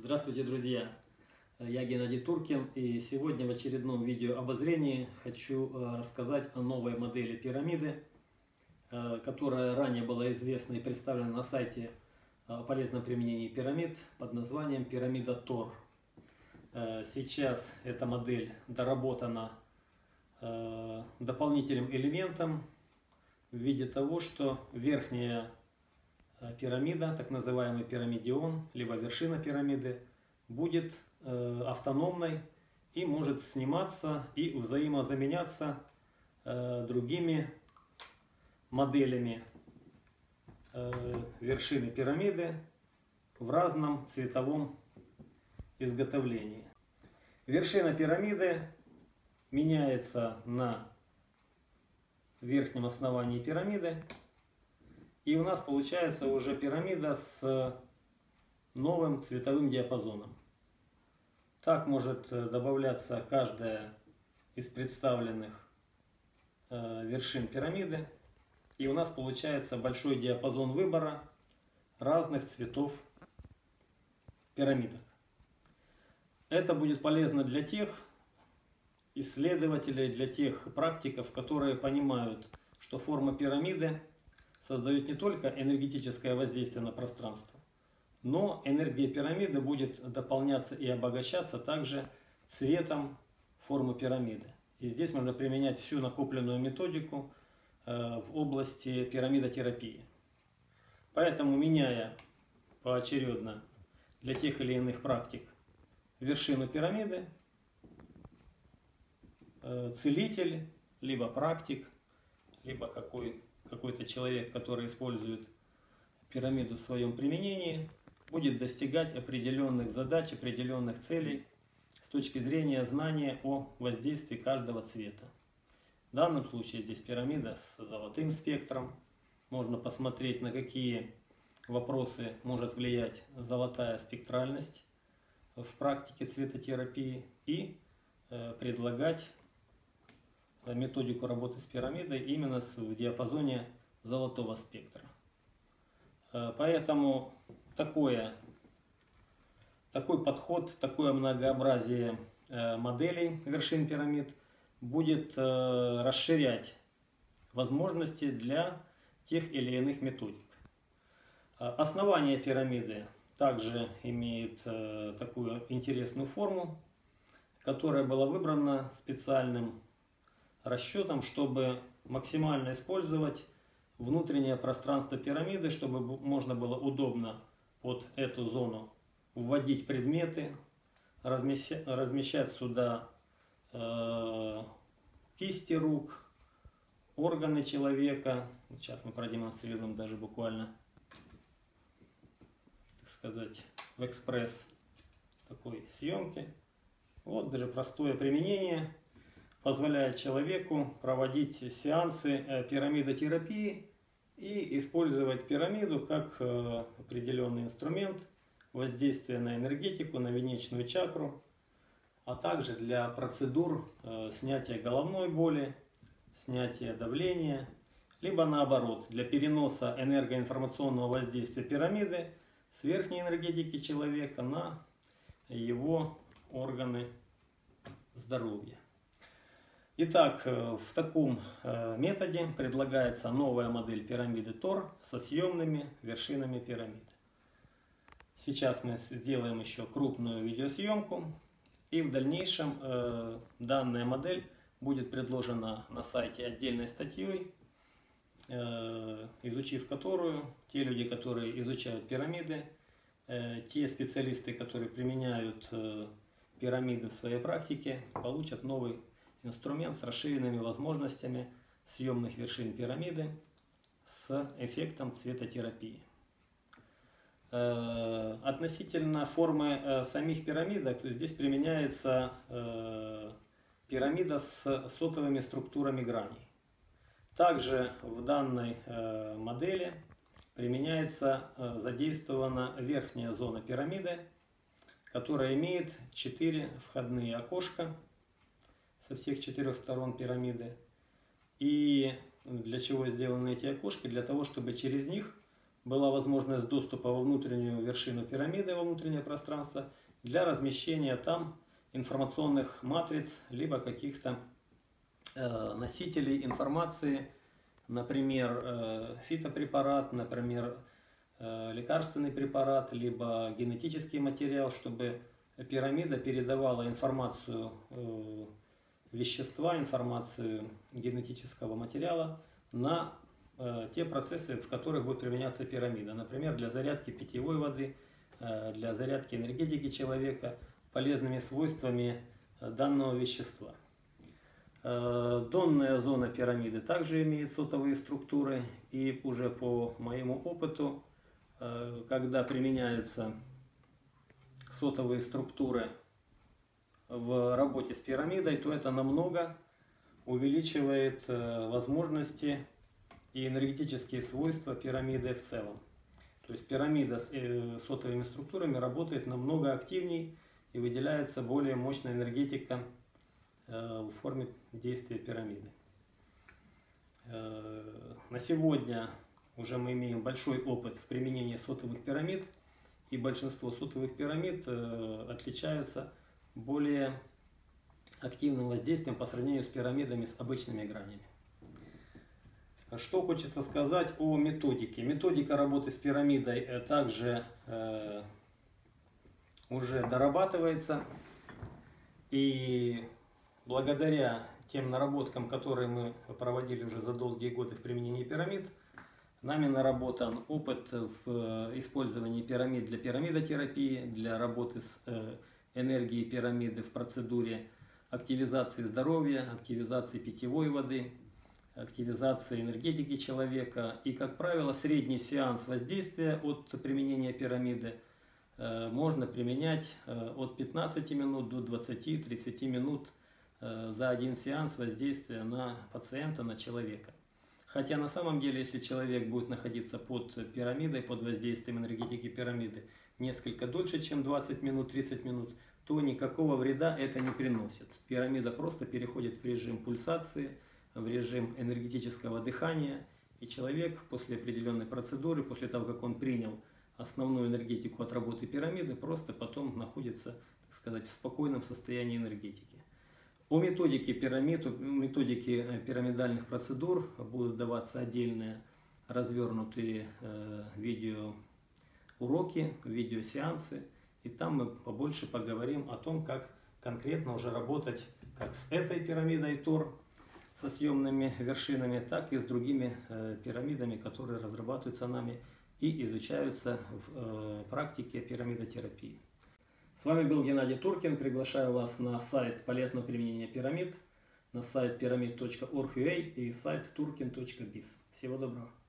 Здравствуйте, друзья! Я Геннадий Туркин, и сегодня в очередном видео обозрении хочу рассказать о новой модели пирамиды, которая ранее была известна и представлена на сайте о полезном применении пирамид под названием пирамида Тор. Сейчас эта модель доработана дополнительным элементом в виде того, что верхняя пирамида, так называемый пирамидион, либо вершина пирамиды, будет автономной и может сниматься и взаимозаменяться другими моделями вершины пирамиды в разном цветовом изготовлении. Вершина пирамиды меняется на верхнем основании пирамиды. И у нас получается уже пирамида с новым цветовым диапазоном. Так может добавляться каждая из представленных вершин пирамиды. И у нас получается большой диапазон выбора разных цветов пирамидок. Это будет полезно для тех исследователей, для тех практиков, которые понимают, что форма пирамиды создает не только энергетическое воздействие на пространство, но энергия пирамиды будет дополняться и обогащаться также цветом формы пирамиды. И здесь можно применять всю накопленную методику в области пирамидотерапии. Поэтому, меняя поочередно для тех или иных практик вершину пирамиды, целитель, либо практик, либо какой-то человек, который использует пирамиду в своем применении, будет достигать определенных задач, определенных целей с точки зрения знания о воздействии каждого цвета. В данном случае здесь пирамида с золотым спектром. Можно посмотреть, на какие вопросы может влиять золотая спектральность в практике цветотерапии и предлагать методику работы с пирамидой именно в диапазоне золотого спектра. Поэтому такой подход, такое многообразие моделей вершин пирамид будет расширять возможности для тех или иных методик. Основание пирамиды также имеет такую интересную форму, которая была выбрана специальным расчетом, чтобы максимально использовать внутреннее пространство пирамиды, чтобы можно было удобно под эту зону вводить предметы, размещать сюда кисти рук, органы человека. Сейчас мы продемонстрируем даже буквально, так сказать, в экспресс такой съемки. Вот даже простое применение позволяет человеку проводить сеансы пирамидотерапии и использовать пирамиду как определенный инструмент воздействия на энергетику, на венечную чакру, а также для процедур снятия головной боли, снятия давления, либо наоборот, для переноса энергоинформационного воздействия пирамиды с верхней энергетики человека на его органы здоровья. Итак, в таком методе предлагается новая модель пирамиды Тор со съемными вершинами пирамид. Сейчас мы сделаем еще крупную видеосъемку, и в дальнейшем данная модель будет предложена на сайте отдельной статьей, изучив которую те люди, которые изучают пирамиды, те специалисты, которые применяют пирамиды в своей практике, получат новый инструмент с расширенными возможностями съемных вершин пирамиды с эффектом цветотерапии. Относительно формы самих пирамидок, то здесь применяется пирамида с сотовыми структурами граней. Также в данной модели задействована верхняя зона пирамиды, которая имеет 4 входные окошка со всех 4 сторон пирамиды. И для чего сделаны эти окошки? Для того, чтобы через них была возможность доступа во внутреннюю вершину пирамиды, во внутреннее пространство, для размещения там информационных матриц, либо каких-то носителей информации, например, фитопрепарат, например, лекарственный препарат, либо генетический материал, чтобы пирамида передавала информацию вещества, информацию генетического материала на те процессы, в которых будет применяться пирамида. Например, для зарядки питьевой воды, для зарядки энергетики человека, полезными свойствами данного вещества. Донная зона пирамиды также имеет сотовые структуры, и уже по моему опыту, когда применяются сотовые структуры в работе с пирамидой, то это намного увеличивает возможности и энергетические свойства пирамиды в целом. То есть пирамида с сотовыми структурами работает намного активнее и выделяется более мощная энергетика в форме действия пирамиды. На сегодня уже мы имеем большой опыт в применении сотовых пирамид, и большинство сотовых пирамид отличаются более активным воздействием по сравнению с пирамидами с обычными гранями. Что хочется сказать о методике. Методика работы с пирамидой также уже дорабатывается, и благодаря тем наработкам, которые мы проводили уже за долгие годы в применении пирамид, нами наработан опыт в использовании пирамид для пирамидотерапии, для работы с энергией пирамиды в процедуре активизации здоровья, активизации питьевой воды, активизации энергетики человека. И, как правило, средний сеанс воздействия от применения пирамиды можно применять от 15 минут до 20-30 минут за один сеанс воздействия на пациента, на человека. Хотя на самом деле, если человек будет находиться под пирамидой, под воздействием энергетики пирамиды несколько дольше, чем 20 минут, 30 минут, то никакого вреда это не приносит. Пирамида просто переходит в режим пульсации, в режим энергетического дыхания, и человек после определенной процедуры, после того, как он принял основную энергетику от работы пирамиды, просто потом находится, так сказать, в спокойном состоянии энергетики. О методике пирамид, методике пирамидальных процедур будут даваться отдельные развернутые видеоуроки, видеосеансы. И там мы побольше поговорим о том, как конкретно уже работать как с этой пирамидой Тор, со съемными вершинами, так и с другими пирамидами, которые разрабатываются нами и изучаются в практике пирамидотерапии. С вами был Геннадий Туркин. Приглашаю вас на сайт полезного применения пирамид, на сайт pyramid.org.ua и сайт turkin.biz. Всего доброго.